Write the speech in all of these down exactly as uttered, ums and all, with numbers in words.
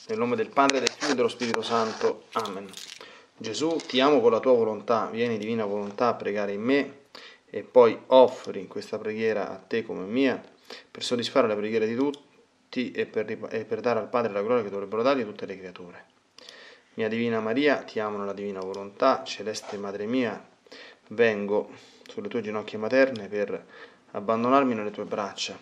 Nel nome del Padre, del Figlio e dello Spirito Santo. Amen. Gesù, ti amo con la tua volontà, vieni divina volontà a pregare in me e poi offri questa preghiera a te come mia per soddisfare la preghiera di tutti e per, e per dare al Padre la gloria che dovrebbero dargli tutte le creature. Mia Divina Maria, ti amo nella divina volontà, celeste Madre mia, vengo sulle tue ginocchia materne per abbandonarmi nelle tue braccia,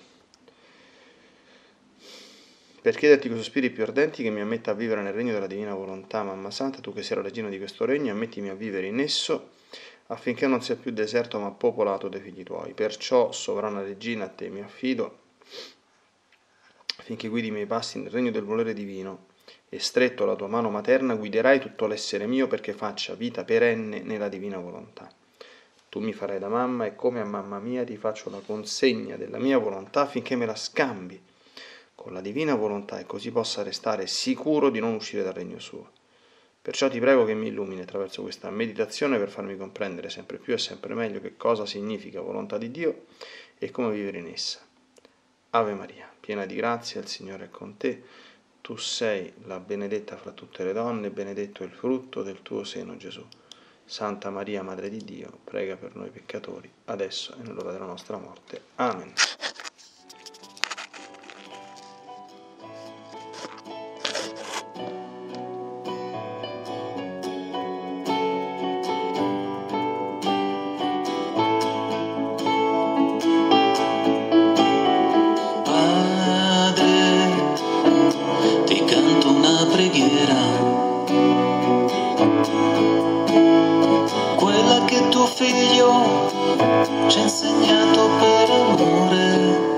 per chiederti con sospiri più ardenti che mi ammetta a vivere nel regno della divina volontà. Mamma Santa, tu che sei la regina di questo regno, ammettimi a vivere in esso, affinché non sia più deserto ma popolato dai figli tuoi. Perciò, sovrana regina, a te mi affido, affinché guidi i miei passi nel regno del volere divino, e stretto la tua mano materna guiderai tutto l'essere mio perché faccia vita perenne nella divina volontà. Tu mi farai da mamma e come a mamma mia ti faccio la consegna della mia volontà affinché me la scambi con la divina volontà e così possa restare sicuro di non uscire dal regno suo. Perciò ti prego che mi illumini attraverso questa meditazione per farmi comprendere sempre più e sempre meglio che cosa significa volontà di Dio e come vivere in essa. Ave Maria, piena di grazia, il Signore è con te. Tu sei la benedetta fra tutte le donne, benedetto è il frutto del tuo seno, Gesù. Santa Maria, Madre di Dio, prega per noi peccatori, adesso e nell'ora della nostra morte. Amen. Ci ha insegnato per amore,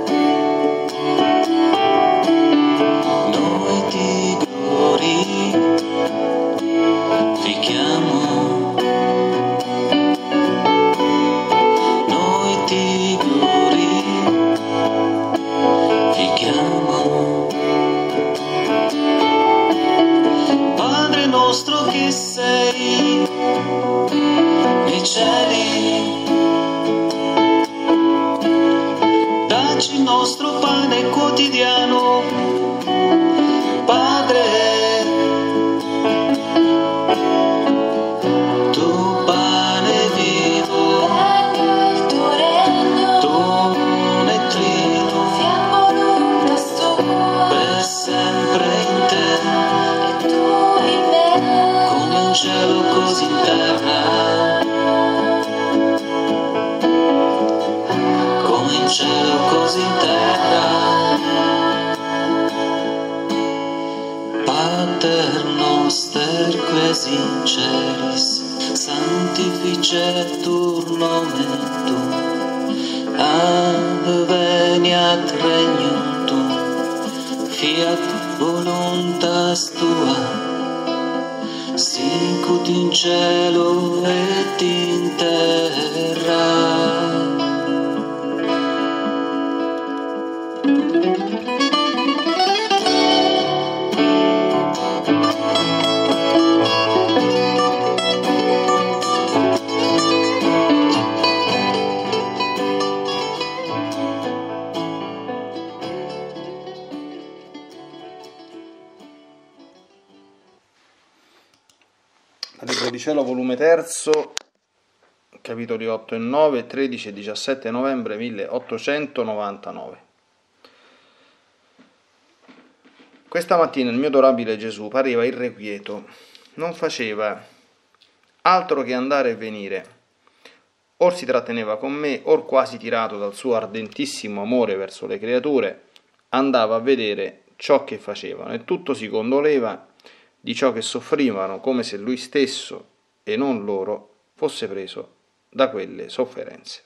noi ti glorifichiamo, noi ti glorifichiamo. Padre nostro che sei nei cieli, dacci il nostro pane quotidiano, Padre, tu pane vivo, il tuo regno, dono e trino, fiamma l'ombra stua, per sempre in te, e tu in me, come in cielo così in terra. Cielo così in terra. Pater noster qui es in celis, sanctificetur nomen tuum, adveniat regnum tuum, fiat voluntas tua, sicut in cielo et in terra. Libro di Cielo, volume terzo, capitoli otto e nove, tredici e diciassette novembre milleottocentonovantanove. Questa mattina il mio adorabile Gesù pareva irrequieto, non faceva altro che andare e venire. Or si tratteneva con me, or quasi tirato dal suo ardentissimo amore verso le creature, andava a vedere ciò che facevano e tutto si condoleva di ciò che soffrivano, come se lui stesso e non loro fosse preso da quelle sofferenze.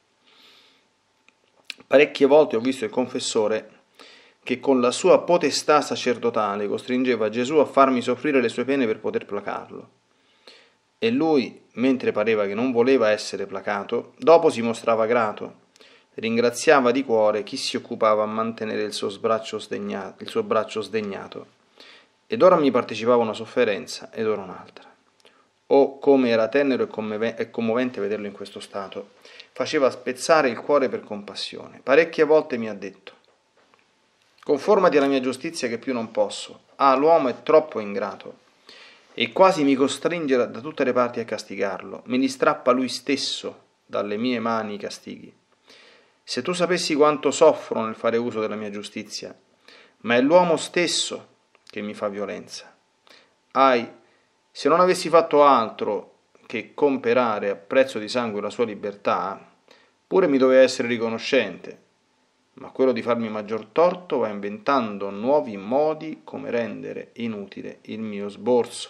Parecchie volte ho visto il confessore che con la sua potestà sacerdotale costringeva Gesù a farmi soffrire le sue pene per poter placarlo. E lui, mentre pareva che non voleva essere placato, dopo si mostrava grato, ringraziava di cuore chi si occupava a mantenere il suo braccio sdegnato, il suo braccio sdegnato. Ed ora mi partecipava una sofferenza, ed ora un'altra. Oh, come era tenero e commovente vederlo in questo stato. Faceva spezzare il cuore per compassione. Parecchie volte mi ha detto: Conformati alla mia giustizia che più non posso. Ah, l'uomo è troppo ingrato e quasi mi costringe da tutte le parti a castigarlo. Me li strappa lui stesso dalle mie mani i castighi. Se tu sapessi quanto soffro nel fare uso della mia giustizia, ma è l'uomo stesso che mi fa violenza. Ahi, se non avessi fatto altro che comperare a prezzo di sangue la sua libertà, pure mi doveva essere riconoscente, ma quello di farmi maggior torto va inventando nuovi modi come rendere inutile il mio sborso.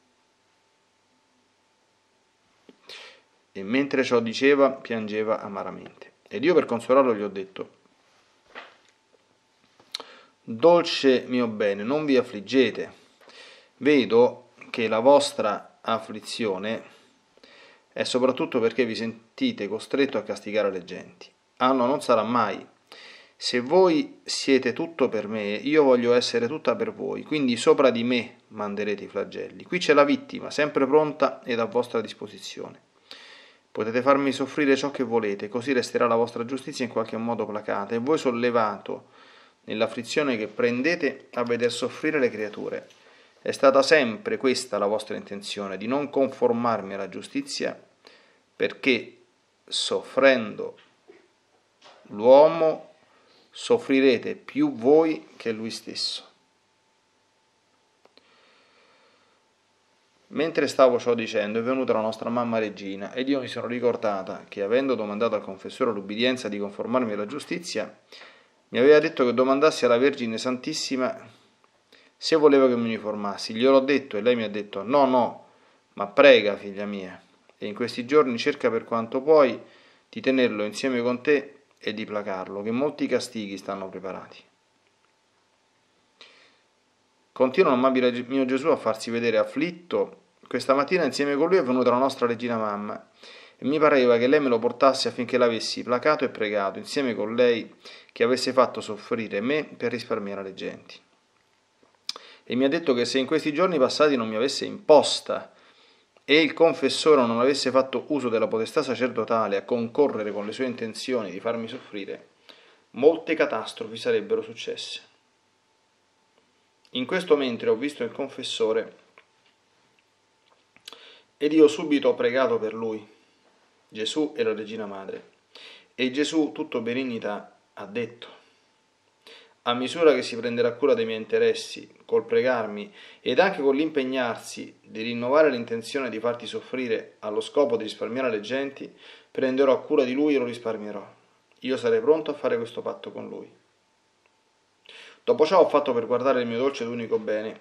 E mentre ciò diceva, piangeva amaramente. Ed io per consolarlo gli ho detto: dolce mio bene, non vi affliggete. Vedo che la vostra afflizione è soprattutto perché vi sentite costretto a castigare le genti. Ah no, non sarà mai. Se voi siete tutto per me, io voglio essere tutta per voi, quindi sopra di me manderete i flagelli. Qui c'è la vittima, sempre pronta ed a vostra disposizione. Potete farmi soffrire ciò che volete, così resterà la vostra giustizia in qualche modo placata, e voi sollevato nell'afflizione che prendete a veder soffrire le creature. È stata sempre questa la vostra intenzione, di non conformarmi alla giustizia, perché soffrendo l'uomo soffrirete più voi che lui stesso. Mentre stavo ciò dicendo è venuta la nostra mamma regina ed io mi sono ricordata che, avendo domandato al confessore l'ubbidienza di conformarmi alla giustizia, mi aveva detto che domandassi alla Vergine Santissima se voleva che mi uniformassi. Gliel'ho detto e lei mi ha detto: no, no, ma prega, figlia mia, e in questi giorni cerca per quanto puoi di tenerlo insieme con te e di placarlo, che molti castighi stanno preparati. Continua l'amabile mio Gesù a farsi vedere afflitto. Questa mattina insieme con lui è venuta la nostra regina mamma e mi pareva che lei me lo portasse affinché l'avessi placato e pregato insieme con lei che avesse fatto soffrire me per risparmiare le genti. E mi ha detto che se in questi giorni passati non mi avesse imposta e il confessore non avesse fatto uso della potestà sacerdotale a concorrere con le sue intenzioni di farmi soffrire, molte catastrofi sarebbero successe. In questo mentre ho visto il confessore ed io subito ho pregato per lui, Gesù e la Regina Madre. E Gesù, tutto benignità, ha detto: a misura che si prenderà cura dei miei interessi, col pregarmi ed anche con l'impegnarsi di rinnovare l'intenzione di farti soffrire allo scopo di risparmiare le genti, prenderò cura di lui e lo risparmierò. Io sarei pronto a fare questo patto con lui. Dopo ciò ho fatto per guardare il mio dolce ed unico bene,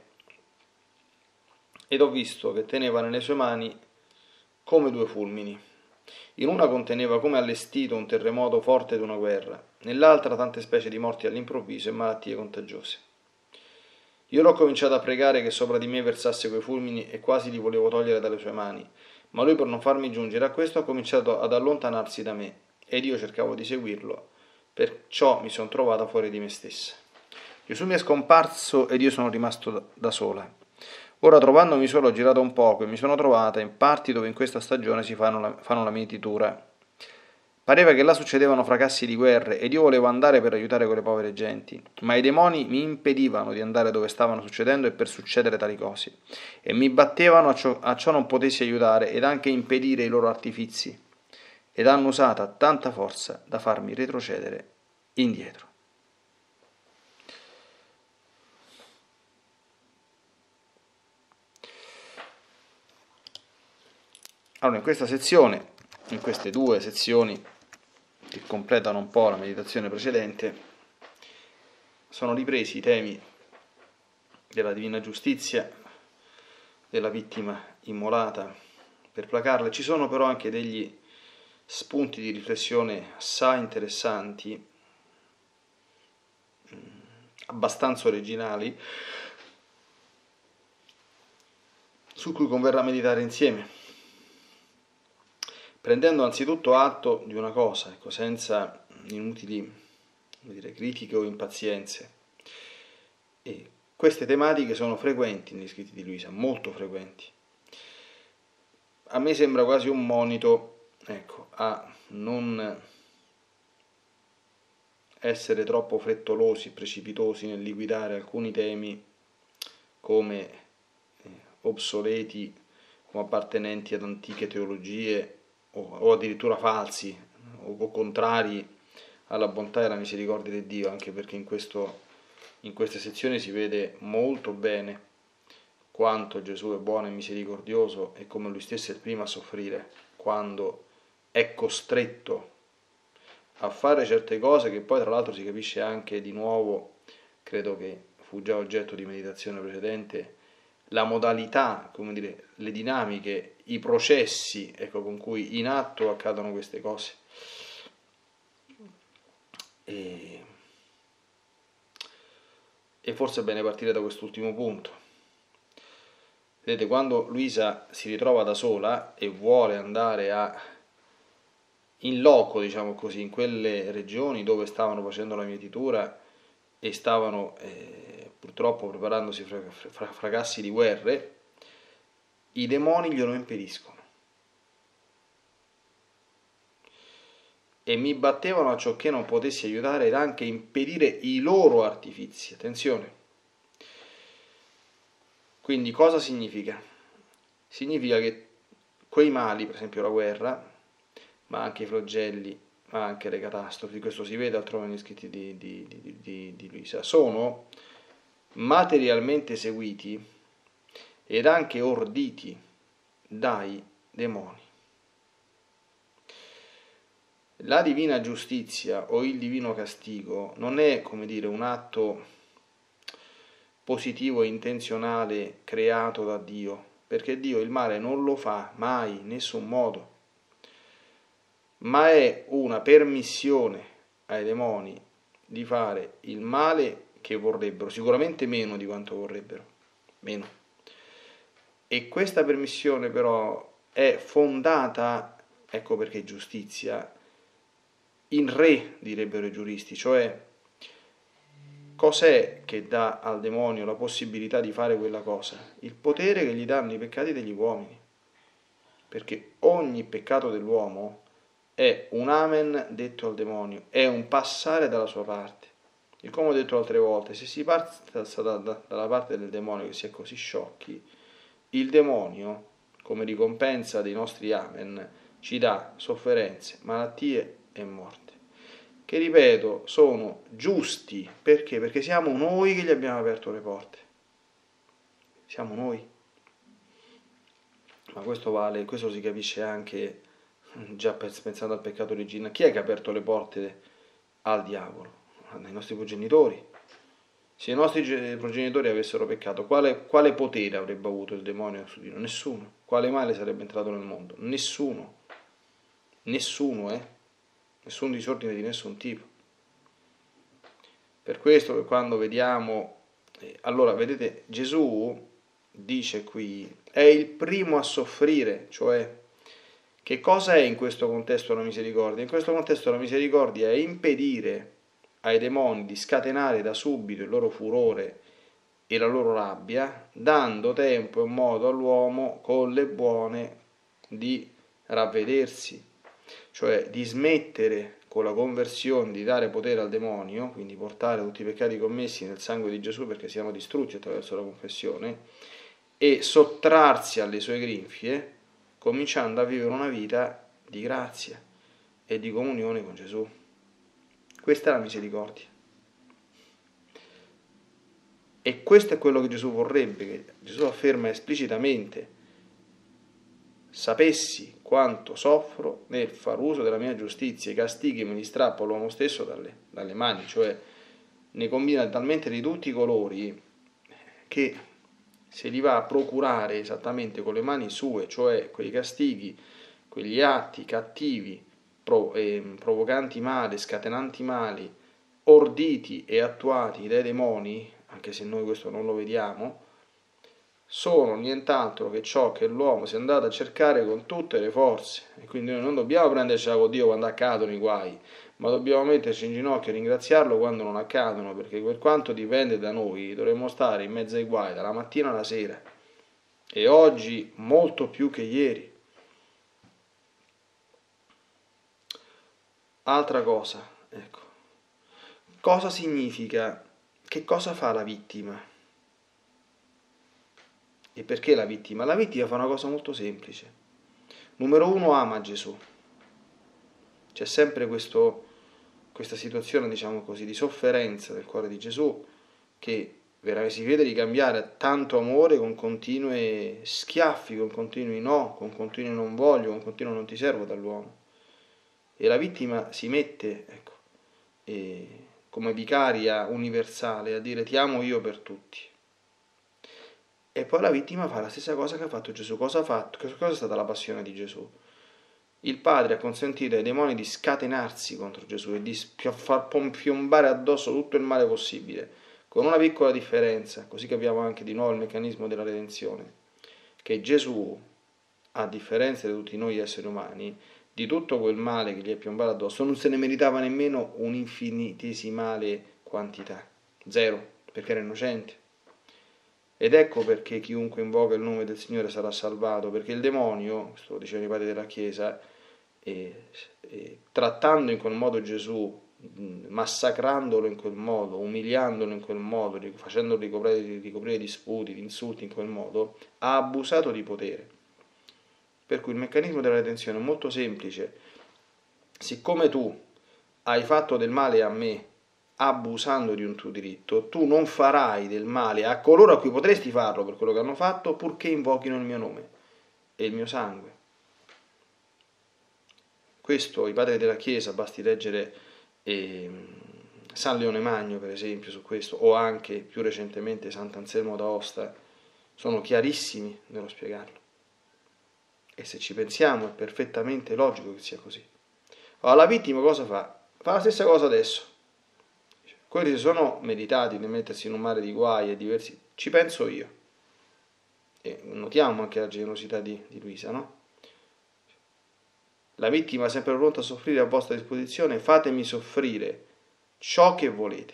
ed ho visto che teneva nelle sue mani come due fulmini. In una conteneva come allestito un terremoto forte ed una guerra, nell'altra tante specie di morti all'improvviso e malattie contagiose. Io l'ho cominciato a pregare che sopra di me versasse quei fulmini e quasi li volevo togliere dalle sue mani, ma lui, per non farmi giungere a questo, ha cominciato ad allontanarsi da me ed io cercavo di seguirlo, perciò mi sono trovata fuori di me stessa. Gesù mi è scomparso ed io sono rimasto da sola. Ora, trovandomi solo, ho girato un poco e mi sono trovata in parti dove in questa stagione si fanno la, fanno la mietitura. Pareva che là succedevano fracassi di guerre ed io volevo andare per aiutare quelle povere genti, ma i demoni mi impedivano di andare dove stavano succedendo e per succedere tali cose, e mi battevano a ciò, a ciò non potessi aiutare ed anche impedire i loro artifizi, ed hanno usata tanta forza da farmi retrocedere indietro. Allora, in questa sezione, in queste due sezioni che completano un po' la meditazione precedente, sono ripresi i temi della divina giustizia, della vittima immolata per placarla. Ci sono però anche degli spunti di riflessione assai interessanti, abbastanza originali, su cui converrà meditare insieme, prendendo anzitutto atto di una cosa, ecco, senza inutili, come dire, critiche o impazienze. E queste tematiche sono frequenti negli scritti di Luisa, molto frequenti. A me sembra quasi un monito, ecco, a non essere troppo frettolosi, precipitosi nel liquidare alcuni temi come eh, obsoleti, come appartenenti ad antiche teologie o, o addirittura falsi o, o contrari alla bontà e alla misericordia di Dio, anche perché in, questo, in queste sezioni si vede molto bene quanto Gesù è buono e misericordioso e come lui stesso è il primo a soffrire quando è costretto a fare certe cose che poi tra l'altro si capisce anche di nuovo, credo che fu già oggetto di meditazione precedente, la modalità, come dire, le dinamiche, i processi, ecco, con cui in atto accadono queste cose. E, e forse è bene partire da quest'ultimo punto. Vedete, quando Luisa si ritrova da sola e vuole andare a in loco, diciamo così, in quelle regioni dove stavano facendo la mietitura e stavano eh, purtroppo preparandosi fra, fra, fracassi di guerre, i demoni glielo impediscono. E mi battevano a ciò che non potessi aiutare ed anche impedire i loro artifizi. Attenzione. Quindi cosa significa? Significa che quei mali, per esempio la guerra, ma anche i flagelli, ma anche le catastrofi, questo si vede altrove negli scritti di, di, di, di, di Luisa, sono materialmente eseguiti ed anche orditi dai demoni. La divina giustizia o il divino castigo non è, come dire, un atto positivo e intenzionale creato da Dio, perché Dio il male non lo fa mai, in nessun modo, ma è una permissione ai demoni di fare il male che vorrebbero, sicuramente meno di quanto vorrebbero, meno. E questa permissione però è fondata, ecco perché giustizia, in re, direbbero i giuristi, cioè cos'è che dà al demonio la possibilità di fare quella cosa? Il potere che gli danno i peccati degli uomini, perché ogni peccato dell'uomo è un amen detto al demonio, è un passare dalla sua parte. E come ho detto altre volte, se si passa da, da, dalla parte del demonio che si è così sciocchi, il demonio, come ricompensa dei nostri amen, ci dà sofferenze, malattie e morte, che ripeto sono giusti. Perché? Perché siamo noi che gli abbiamo aperto le porte, siamo noi. Ma questo vale, questo si capisce anche già pensando al peccato originale. Chi è che ha aperto le porte al diavolo? I nostri progenitori. Se i nostri progenitori avessero peccato, quale, quale potere avrebbe avuto il demonio su di noi? Nessuno. Quale male sarebbe entrato nel mondo? Nessuno. Nessuno, eh? Nessun disordine di nessun tipo. Per questo che quando vediamo, eh, allora vedete, Gesù dice qui, è il primo a soffrire, cioè che cosa è in questo contesto la misericordia? In questo contesto la misericordia è impedire ai demoni di scatenare da subito il loro furore e la loro rabbia, dando tempo e modo all'uomo con le buone di ravvedersi, cioè di smettere con la conversione di dare potere al demonio, quindi portare tutti i peccati commessi nel sangue di Gesù perché siano distrutti attraverso la confessione, e sottrarsi alle sue grinfie, cominciando a vivere una vita di grazia e di comunione con Gesù. Questa è la misericordia. E questo è quello che Gesù vorrebbe, che Gesù afferma esplicitamente: sapessi quanto soffro nel far uso della mia giustizia, i castighi me li strappo all'uomo stesso dalle, dalle mani, cioè ne combina talmente di tutti i colori che se li va a procurare esattamente con le mani sue, cioè quei castighi, quegli atti cattivi, provocanti male, scatenanti mali, orditi e attuati dai demoni, anche se noi questo non lo vediamo, sono nient'altro che ciò che l'uomo si è andato a cercare con tutte le forze. E quindi noi non dobbiamo prendercela con Dio quando accadono i guai, ma dobbiamo metterci in ginocchio e ringraziarlo quando non accadono, perché per quanto dipende da noi dovremmo stare in mezzo ai guai dalla mattina alla sera, e oggi molto più che ieri. Altra cosa, ecco, cosa significa? Che cosa fa la vittima? E perché la vittima? La vittima fa una cosa molto semplice. Numero uno, ama Gesù. C'è sempre questo, questa situazione, diciamo così, di sofferenza del cuore di Gesù, che veramente si vede di cambiare a tanto amore con continui schiaffi, con continui no, con continui non voglio, con continui non ti servo dall'uomo. E la vittima si mette, ecco, e, come vicaria universale a dire ti amo io per tutti. E poi la vittima fa la stessa cosa che ha fatto Gesù. Cosa ha fatto? Cosa è stata la passione di Gesù? Il Padre ha consentito ai demoni di scatenarsi contro Gesù e di far piombare addosso tutto il male possibile, con una piccola differenza, così capiamo anche di nuovo il meccanismo della redenzione, che Gesù, a differenza di tutti noi esseri umani, di tutto quel male che gli è piombato addosso non se ne meritava nemmeno un'infinitesimale quantità, zero, perché era innocente. Ed ecco perché chiunque invoca il nome del Signore sarà salvato, perché il demonio, questo lo dicevano i padri della Chiesa, e, e, trattando in quel modo Gesù, massacrandolo in quel modo, umiliandolo in quel modo, facendolo ricoprire, ricoprire di sputi, di insulti in quel modo, ha abusato di potere. Per cui il meccanismo della redenzione è molto semplice. Siccome tu hai fatto del male a me, abusando di un tuo diritto, tu non farai del male a coloro a cui potresti farlo per quello che hanno fatto, purché invochino il mio nome e il mio sangue. Questo i padri della Chiesa, basti leggere eh, San Leone Magno per esempio su questo, o anche più recentemente Sant'Anselmo d'Aosta, sono chiarissimi nello spiegarlo. E se ci pensiamo è perfettamente logico che sia così. Allora la vittima cosa fa? Fa la stessa cosa adesso. Quelli si sono meritati di mettersi in un mare di guai e diversi, ci penso io. E notiamo anche la generosità di, di Luisa, no? La vittima è sempre pronta a soffrire a vostra disposizione, fatemi soffrire ciò che volete.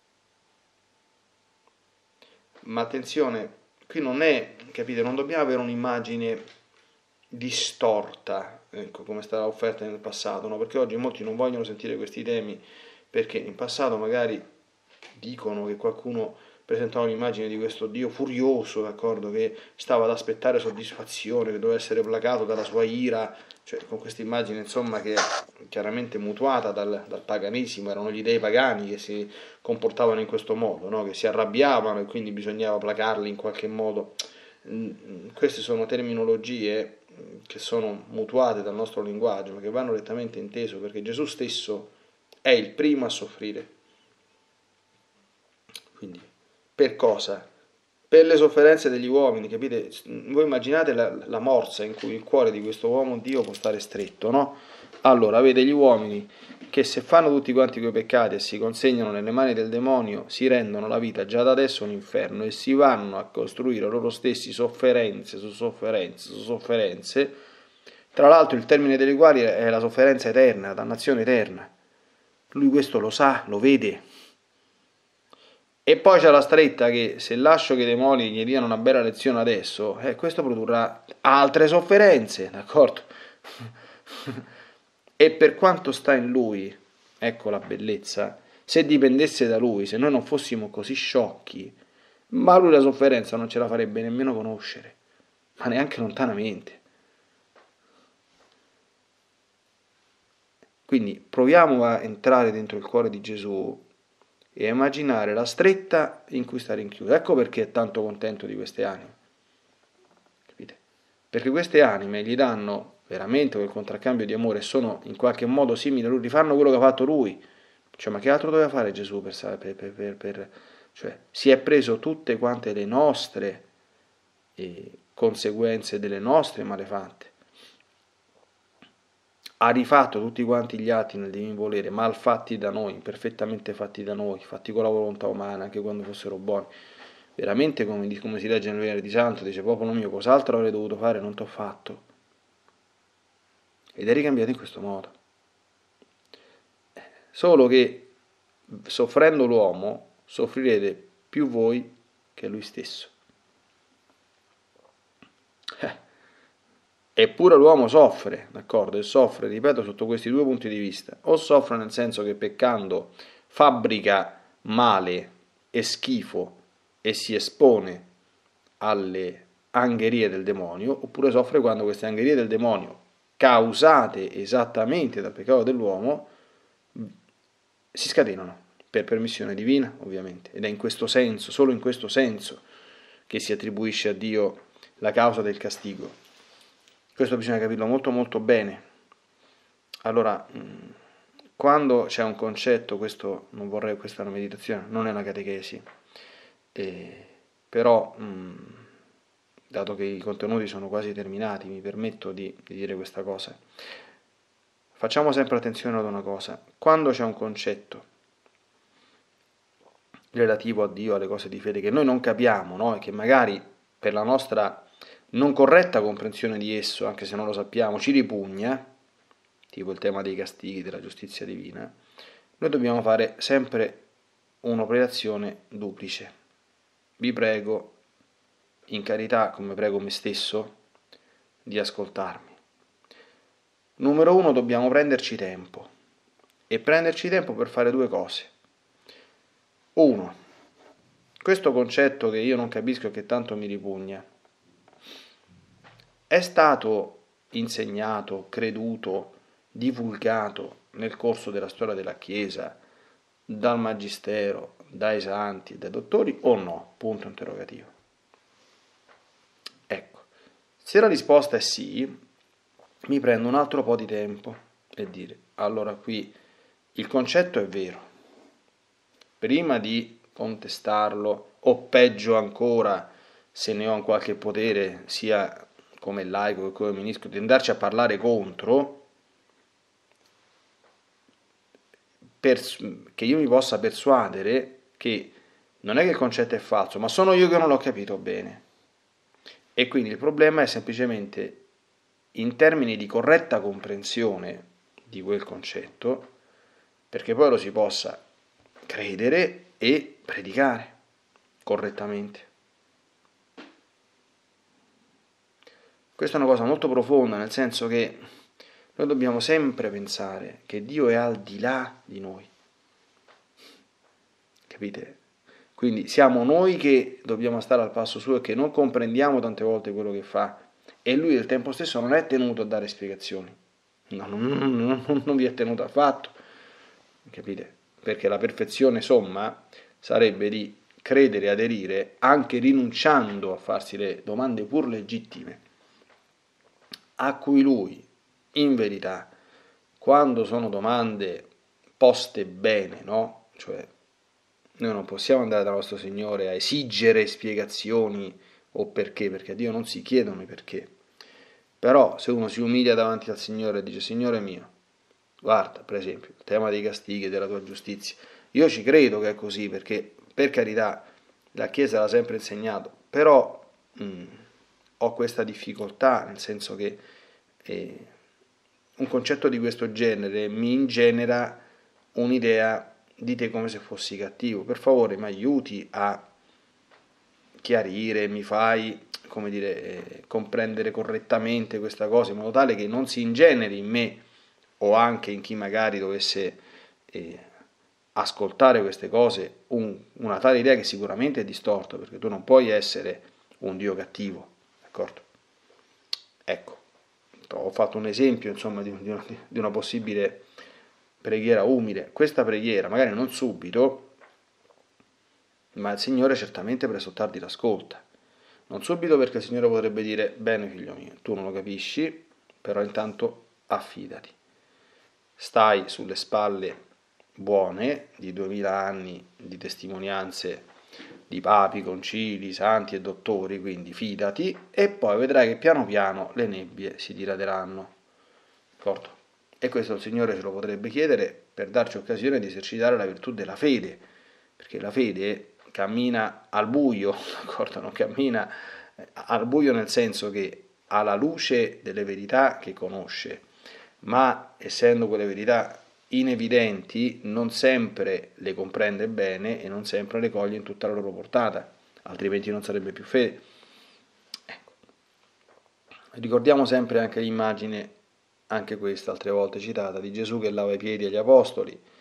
Ma attenzione, qui non è, capite, non dobbiamo avere un'immagine distorta, ecco, come è stata offerta nel passato, no? Perché oggi molti non vogliono sentire questi temi, perché in passato magari dicono che qualcuno presentava un'immagine di questo Dio furioso, d'accordo, che stava ad aspettare soddisfazione, che doveva essere placato dalla sua ira, cioè con questa immagine insomma che è chiaramente mutuata dal, dal paganesimo, erano gli dei pagani che si comportavano in questo modo, no? Che si arrabbiavano e quindi bisognava placarli in qualche modo. Queste sono terminologie che sono mutuate dal nostro linguaggio, ma che vanno rettamente inteso, perché Gesù stesso è il primo a soffrire. Quindi, per cosa? Per le sofferenze degli uomini, capite? Voi immaginate la, la morsa in cui il cuore di questo uomo Dio può stare stretto, no? Allora, avete gli uomini che se fanno tutti quanti quei peccati e si consegnano nelle mani del demonio, si rendono la vita già da adesso un inferno e si vanno a costruire loro stessi sofferenze su sofferenze su sofferenze, tra l'altro il termine delle quali è la sofferenza eterna, la dannazione eterna. Lui questo lo sa, lo vede. E poi c'è la stretta che se lascio che i demoni gli diano una bella lezione adesso, eh, questo produrrà altre sofferenze, d'accordo? E per quanto sta in lui, ecco la bellezza, se dipendesse da lui, se noi non fossimo così sciocchi, ma lui la sofferenza non ce la farebbe nemmeno conoscere, ma neanche lontanamente. Quindi proviamo a entrare dentro il cuore di Gesù e a immaginare la stretta in cui sta rinchiuso. Ecco perché è tanto contento di queste anime. Capite? Perché queste anime gli danno veramente quel contraccambio di amore, sono in qualche modo simili a lui, rifanno quello che ha fatto lui. Cioè, ma che altro doveva fare Gesù per, per, per, per, per cioè, si è preso tutte quante le nostre eh, conseguenze delle nostre malefatte. Ha rifatto tutti quanti gli atti nel divino volere, mal fatti da noi, perfettamente fatti da noi, fatti con la volontà umana, anche quando fossero buoni. Veramente, come, come si legge nel Venerdì Santo, dice, popolo mio, cos'altro avrei dovuto fare? Non t'ho fatto. Ed è ricambiato in questo modo. Solo che, soffrendo l'uomo, soffrirete più voi che lui stesso. Eh. Eppure l'uomo soffre, d'accordo? E soffre, ripeto, sotto questi due punti di vista. O soffre nel senso che peccando fabbrica male e schifo e si espone alle angherie del demonio, oppure soffre quando queste angherie del demonio, causate esattamente dal peccato dell'uomo, si scatenano per permissione divina, ovviamente, ed è in questo senso, solo in questo senso, che si attribuisce a Dio la causa del castigo. Questo bisogna capirlo molto molto bene. Allora, quando c'è un concetto, questo non vorrei, questa è una meditazione, non è una catechesi, eh, però mh, dato che i contenuti sono quasi terminati, mi permetto di, di dire questa cosa. Facciamo sempre attenzione ad una cosa: quando c'è un concetto relativo a Dio, alle cose di fede che noi non capiamo, no? E che magari per la nostra non corretta comprensione di esso, anche se non lo sappiamo, ci ripugna, tipo il tema dei castighi, della giustizia divina, noi dobbiamo fare sempre un'operazione duplice. Vi prego, in carità, come prego me stesso, di ascoltarmi. Numero uno, dobbiamo prenderci tempo, e prenderci tempo per fare due cose. Uno, questo concetto che io non capisco e che tanto mi ripugna, è stato insegnato, creduto, divulgato nel corso della storia della Chiesa, dal Magistero, dai santi, dai dottori o no? Punto interrogativo. Ecco, se la risposta è sì, mi prendo un altro po' di tempo e dire, allora qui il concetto è vero. Prima di contestarlo, o peggio ancora, se ne ho qualche potere, sia come laico che come ministro, di andarci a parlare contro, che io mi possa persuadere che non è che il concetto è falso, ma sono io che non l'ho capito bene. E quindi il problema è semplicemente in termini di corretta comprensione di quel concetto, perché poi lo si possa credere e predicare correttamente. Questa è una cosa molto profonda, nel senso che noi dobbiamo sempre pensare che Dio è al di là di noi. Capite? Quindi siamo noi che dobbiamo stare al passo suo e che non comprendiamo tante volte quello che fa, e lui al tempo stesso non è tenuto a dare spiegazioni. No, non, non, non vi è tenuto affatto. Capite? Perché la perfezione somma sarebbe di credere e aderire anche rinunciando a farsi le domande pur legittime, a cui lui, in verità, quando sono domande poste bene, no? Cioè, noi non possiamo andare dal nostro Signore a esigere spiegazioni o perché, perché a Dio non si chiedono i perché. Però se uno si umilia davanti al Signore e dice, Signore mio, guarda, per esempio, il tema dei castighi, della tua giustizia, io ci credo che è così, perché per carità la Chiesa l'ha sempre insegnato, però mh, ho questa difficoltà, nel senso che eh, un concetto di questo genere mi ingenera un'idea di te come se fossi cattivo. Per favore, mi aiuti a chiarire, mi fai, come dire, eh, comprendere correttamente questa cosa, in modo tale che non si ingeneri in me o anche in chi magari dovesse eh, ascoltare queste cose un, una tale idea che sicuramente è distorta, perché tu non puoi essere un Dio cattivo, d'accordo? Ecco, ho fatto un esempio, insomma, di, di, una, di una possibile preghiera umile. Questa preghiera, magari non subito, ma il Signore certamente presto o tardi l'ascolta. Non subito, perché il Signore potrebbe dire, bene figlio mio, tu non lo capisci, però intanto affidati. Stai sulle spalle buone di duemila anni di testimonianze di papi, concili, santi e dottori, quindi fidati, e poi vedrai che piano piano le nebbie si diraderanno. D'accordo? E questo il Signore ce lo potrebbe chiedere per darci occasione di esercitare la virtù della fede, perché la fede cammina al buio, d'accordo? Non cammina al buio nel senso che ha la luce delle verità che conosce, ma essendo quelle verità inevidenti non sempre le comprende bene e non sempre le coglie in tutta la loro portata, altrimenti non sarebbe più fede. Ecco. Ricordiamo sempre anche l'immagine, anche questa altre volte citata, di Gesù che lava i piedi agli apostoli,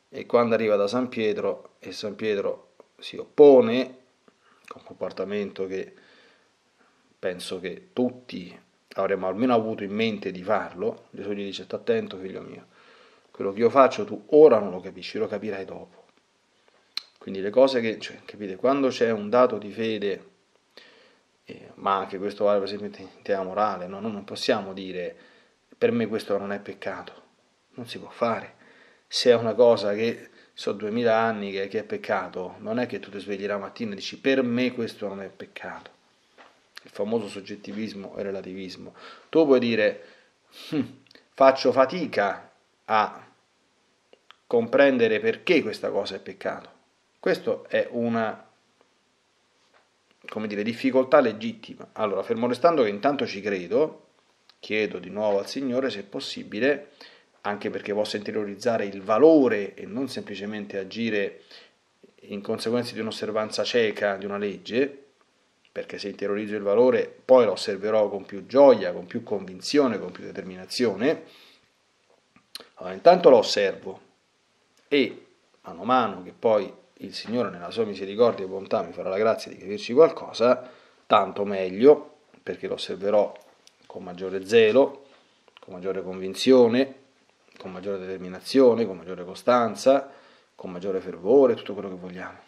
e quando arriva da San Pietro e San Pietro si oppone, con un comportamento che penso che tutti avremmo almeno avuto in mente di farlo, Gesù gli dice: sta attento figlio mio, quello che io faccio tu ora non lo capisci, lo capirai dopo. Quindi le cose che, cioè, capite, quando c'è un dato di fede, eh, ma anche questo vale per esempio in tema morale, no? Noi non possiamo dire per me questo non è peccato, non si può fare. Se è una cosa che sono duemila anni che, che è peccato, non è che tu ti svegli la mattina e dici per me questo non è peccato. Il famoso soggettivismo e relativismo. Tu puoi dire hm, faccio fatica a comprendere perché questa cosa è peccato. Questo è una, come dire, difficoltà legittima. Allora, fermo restando che intanto ci credo, chiedo di nuovo al Signore se è possibile, anche perché posso interiorizzare il valore e non semplicemente agire in conseguenza di un'osservanza cieca di una legge, perché se interiorizzo il valore poi lo osserverò con più gioia, con più convinzione, con più determinazione. Allora, intanto lo osservo e mano a mano che poi il Signore nella sua misericordia e bontà mi farà la grazia di capirci qualcosa, tanto meglio, perché lo osserverò con maggiore zelo, con maggiore convinzione, con maggiore determinazione, con maggiore costanza, con maggiore fervore, tutto quello che vogliamo.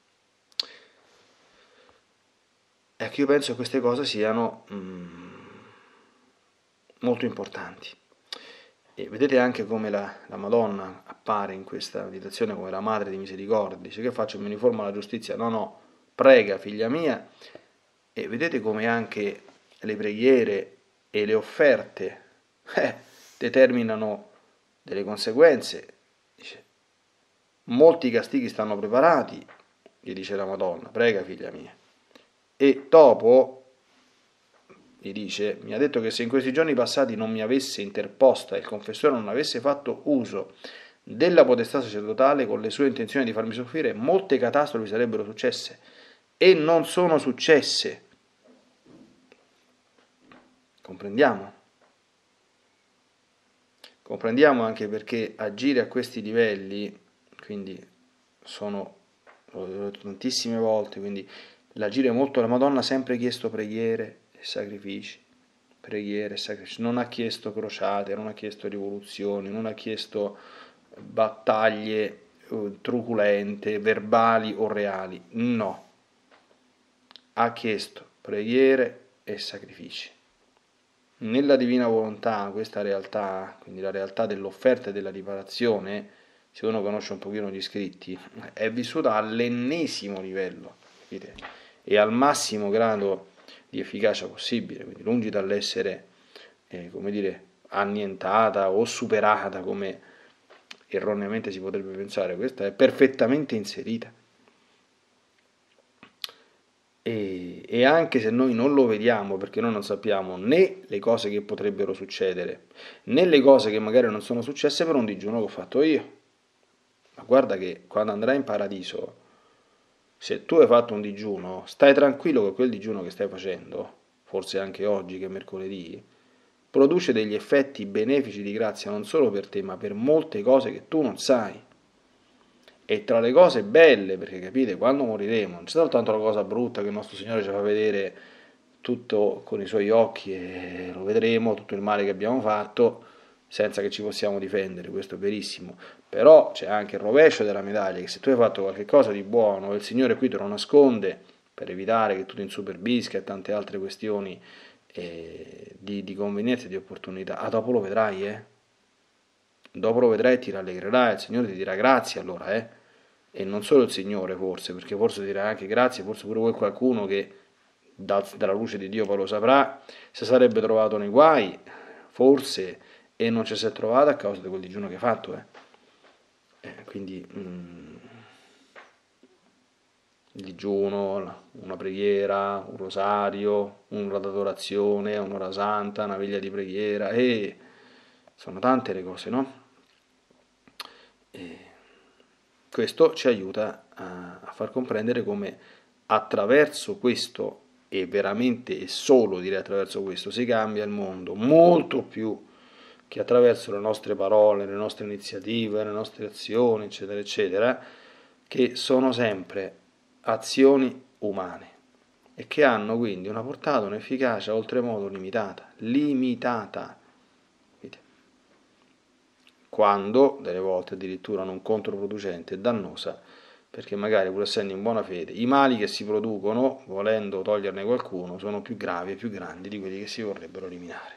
Ecco, io penso che queste cose siano mm, molto importanti. E vedete anche come la, la Madonna appare in questa meditazione come la madre di misericordia. Dice: che faccio? Mi uniformo alla giustizia? No, no, prega figlia mia. E vedete come anche le preghiere e le offerte eh, determinano delle conseguenze. Dice: molti castighi stanno preparati, gli dice la Madonna, prega figlia mia. E dopo gli dice: mi ha detto che se in questi giorni passati non mi avesse interposta, il confessore non avesse fatto uso della potestà sacerdotale con le sue intenzioni di farmi soffrire, molte catastrofi sarebbero successe e non sono successe. Comprendiamo? Comprendiamo anche perché agire a questi livelli, quindi sono, l'ho detto tantissime volte, quindi l'agire molto, la Madonna ha sempre chiesto preghiere e sacrifici, preghiere e sacrifici, non ha chiesto crociate, non ha chiesto rivoluzioni, non ha chiesto battaglie uh, truculente, verbali o reali, no, ha chiesto preghiere e sacrifici. Nella divina volontà questa realtà, quindi la realtà dell'offerta e della riparazione, se uno conosce un pochino gli scritti, è vissuta all'ennesimo livello, capite? E al massimo grado di efficacia possibile, quindi lungi dall'essere, eh, come dire, annientata o superata come erroneamente si potrebbe pensare, questa è perfettamente inserita. E, e anche se noi non lo vediamo, perché noi non sappiamo né le cose che potrebbero succedere, né le cose che magari non sono successe per un digiuno che ho fatto io. Ma guarda che quando andrai in paradiso, se tu hai fatto un digiuno, stai tranquillo che quel digiuno che stai facendo, forse anche oggi che è mercoledì, produce degli effetti benefici di grazia non solo per te, ma per molte cose che tu non sai. E tra le cose belle, perché capite, quando moriremo, non c'è soltanto la cosa brutta che il nostro Signore ci fa vedere tutto con i suoi occhi e lo vedremo, tutto il male che abbiamo fatto, senza che ci possiamo difendere, questo è verissimo. Però c'è anche il rovescio della medaglia, che se tu hai fatto qualche cosa di buono, il Signore qui te lo nasconde per evitare che tu ti insuperbisca e tante altre questioni eh, di, di convenienza e di opportunità. Ah, dopo lo vedrai, eh? Dopo lo vedrai e ti rallegrerai, il Signore ti dirà grazie allora, eh? E non solo il Signore forse, perché forse dirà anche grazie, forse pure voi qualcuno che da, dalla luce di Dio poi lo saprà, si sarebbe trovato nei guai, forse, e non ci si è trovato a causa di quel digiuno che hai fatto, eh? Eh, quindi mm, il digiuno, una preghiera, un rosario, un'ora d'adorazione, un'ora santa, una veglia di preghiera, e sono tante le cose, no? E questo ci aiuta a, a far comprendere come attraverso questo, e veramente e solo direi attraverso questo, si cambia il mondo, molto più che attraverso le nostre parole, le nostre iniziative, le nostre azioni, eccetera, eccetera, che sono sempre azioni umane e che hanno quindi una portata, un'efficacia oltremodo limitata, limitata, quando delle volte addirittura non controproducente e dannosa, perché magari pur essendo in buona fede i mali che si producono volendo toglierne qualcuno sono più gravi e più grandi di quelli che si vorrebbero eliminare.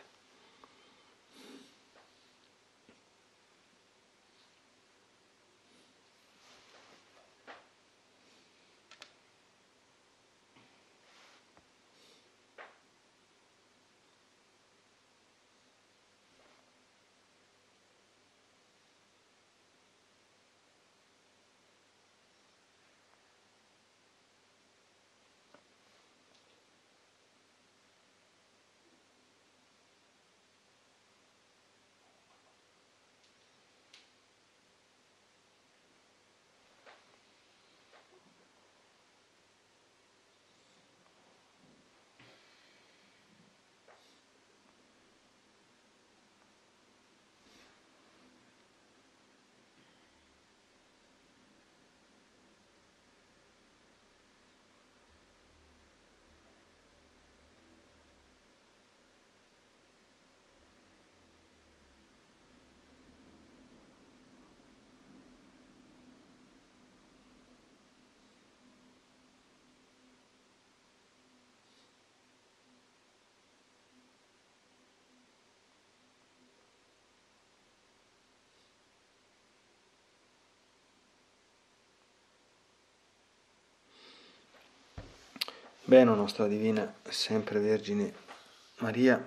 Bene, nostra Divina sempre Vergine Maria,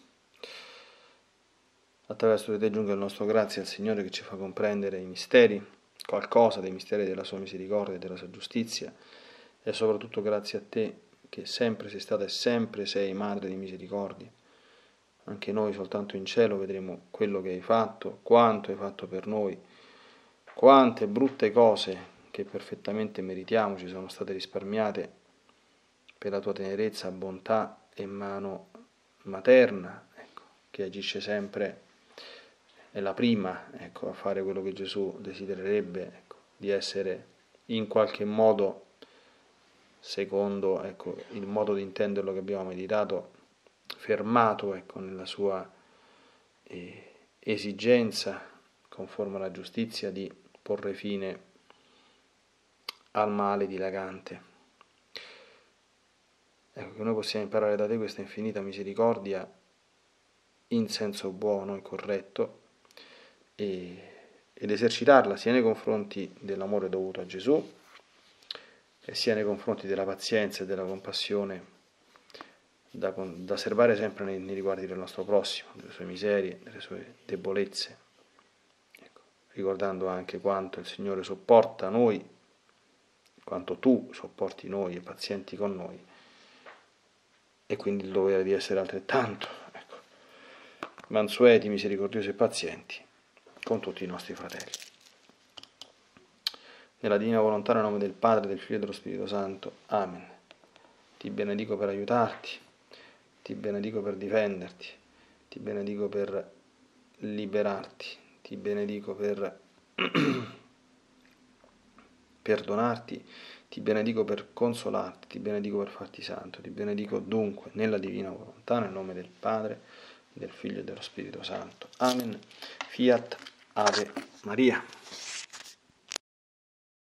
attraverso di te giunga il nostro grazie al Signore che ci fa comprendere i misteri, qualcosa dei misteri della sua misericordia e della sua giustizia, e soprattutto grazie a te che sempre sei stata e sempre sei Madre di misericordia. Anche noi soltanto in cielo vedremo quello che hai fatto, quanto hai fatto per noi, quante brutte cose che perfettamente meritiamo ci sono state risparmiate per la tua tenerezza, bontà e mano materna, ecco, che agisce sempre, è la prima, ecco, a fare quello che Gesù desidererebbe, ecco, di essere in qualche modo, secondo, ecco, il modo di intenderlo che abbiamo meditato, fermato, ecco, nella sua eh, esigenza, conforme alla giustizia, di porre fine al male dilagante. Ecco, che noi possiamo imparare da te questa infinita misericordia in senso buono e corretto e, ed esercitarla sia nei confronti dell'amore dovuto a Gesù e sia nei confronti della pazienza e della compassione da, da serbare sempre nei, nei riguardi del nostro prossimo, delle sue miserie, delle sue debolezze, ecco, ricordando anche quanto il Signore sopporta noi, quanto tu sopporti noi e pazienti con noi, e quindi il dovere di essere altrettanto, ecco, mansueti, misericordiosi e pazienti con tutti i nostri fratelli. Nella divina volontà, nel nome del Padre, del Figlio e dello Spirito Santo. Amen. Ti benedico per aiutarti, ti benedico per difenderti, ti benedico per liberarti, ti benedico per perdonarti, ti benedico per consolarti, ti benedico per farti santo, ti benedico dunque nella divina volontà, nel nome del Padre, del Figlio e dello Spirito Santo. Amen. Fiat Ave Maria.